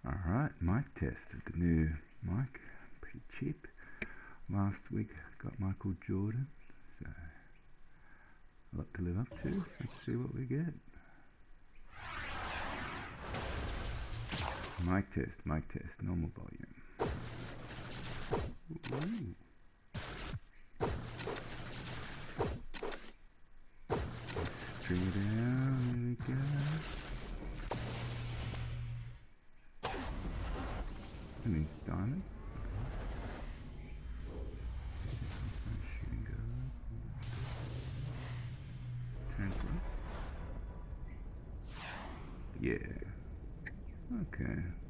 Alright, mic test of the new mic. Pretty cheap. Last week got Michael Jordan, so a lot to live up to. Let's see what we get. Mic test, normal volume. Ooh. String it down, there we go. I mean, diamond. Shooting guard. Yeah. Okay.